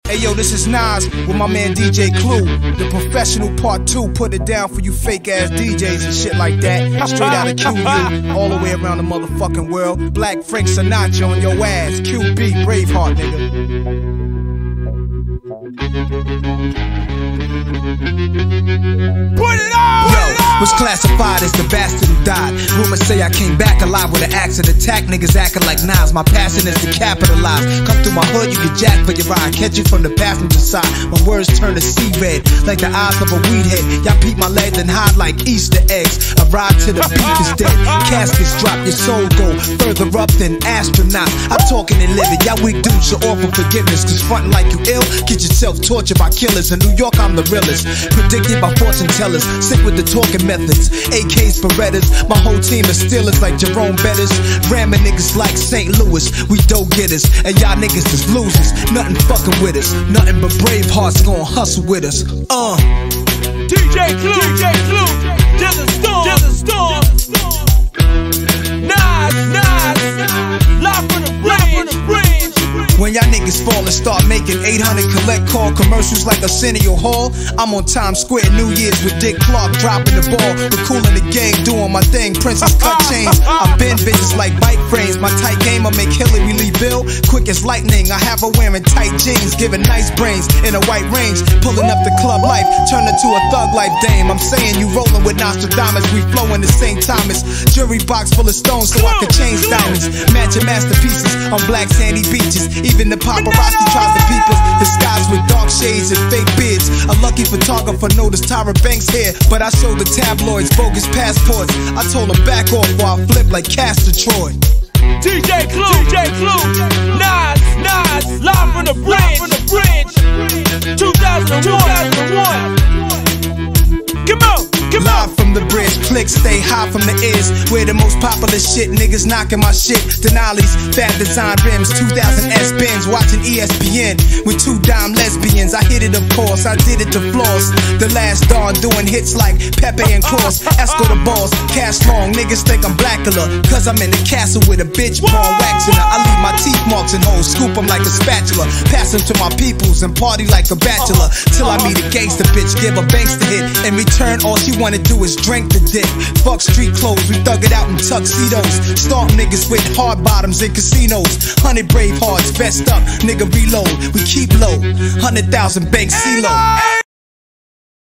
Hey yo, this is Nas with my man DJ Clue. The Professional Part 2, put it down for you fake ass DJs and shit like that. Straight out of QB, all the way around the motherfucking world. Black Frank Sinatra on your ass. QB, Braveheart, nigga. Put it on! Yo, was classified as the bastard who died. Rumors say I came back alive with an axe and attack. Niggas acting like Nas. My passion is to capitalize. Come through my hood, you get jacked for your ride. Catch you from the passenger side. My words turn to sea red, like the eyes of a weed head. Y'all peep my legs and hide like Easter eggs. Arrive to the beat is dead. Caskets drop, your soul go further up than astronauts. I'm talking and living. Y'all weak dudes should offer forgiveness. Cause frontin' like you ill, get yourself tortured by killers. In New York, I'm the realest. Predicted by fortune tellers. Sick with the talking methods. AKs, Berettas. My whole team is stealers like Jerome Bettis. Ramming niggas like St. Louis. We dope getters. And y'all niggas is losers. Nothing fucking with us. Nothing but brave hearts gon' hustle with us. DJ Clue, Desert Storm, Nas, live from the bridge. When y'all niggas fall and start making 800 collect call commercials like Arsenio Hall, I'm on Times Square New Year's with Dick Clark dropping the ball. We're cool in the gang, doing my thing, Princess cut chains. I bend bitches like bike frames. My tight game, I make Hillary Lee Bill quick as lightning. I have her wearing tight jeans, giving nice brains in a white range. Pulling up the club life, turn her to a thug life dame. I'm saying you rolling with Nostradamus, we flowing the same Thomas. Jury box full of stones so I can change diamonds. Matching masterpieces on black sandy beaches. Even the paparazzi tries to peep us, disguised with dark shades and fake beards. A lucky photographer noticed Tyra Banks here, but I showed the tabloids bogus passports. I told them back off while I flip like Castor Troy. DJ Clue, Nas, live from the bridge, 2001. Come on. Live from the bridge, clicks stay high from the ears. We're the most popular shit, niggas knocking my shit. Denali's, Fat Design Rims, 2000 S-Benz, watching ESPN with 2 dime lesbians. I hit it of course, I did it to floors. The last dawn doing hits like Pepe and Cross. Esco the balls, cash long, niggas think I'm Blackula. Cause I'm in the castle with a bitch, pawn waxing her. I leave my teeth marks in holes, scoop them like a spatula. Pass them to my peoples and party like a bachelor. Till I meet a gangster bitch, give her banks to hit. In return, all she wanna do is drink the dick. Fuck street clothes, we thug it out in tuxedos. Stomp niggas with hard bottoms in casinos. 100 brave hearts, vest up, nigga reload. We keep low, 100,000 bank CeeLo.